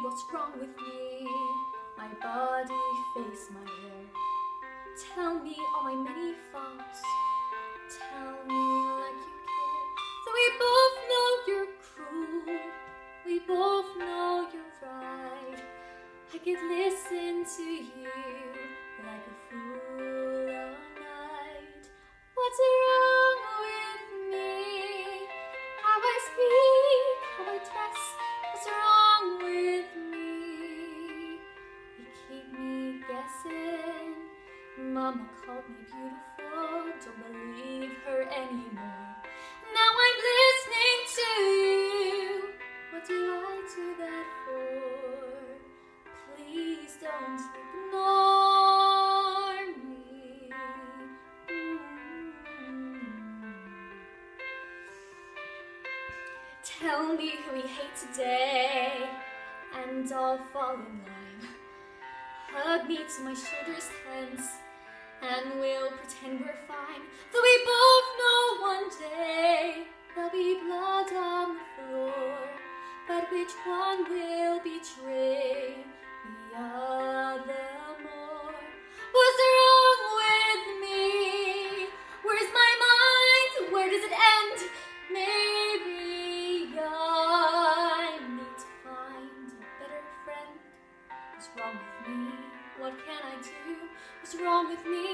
what's wrong with me? My body, face, my hair. Tell me all my many faults. Tell me like you care. So we both know you're cruel. We both know you're right. I could listen to you like a fool all night. What's wrong with me? How I speak, how I dress. What's wrong with me? You keep me guessing. Mama called me beautiful. Don't believe her anymore. Now I'm listening to you. What do I do that for? Please don't ignore me. Tell me who we hate today, and I'll fall in line. Hug me till my shoulders tense, and we'll pretend we're fine. Though we both know one day there'll be blood on the floor. But which one will betray the other more? What's wrong with me? Where's my mind? Where does it end? Maybe I need to find a better friend. What's wrong with me? What can I do? What's wrong with me?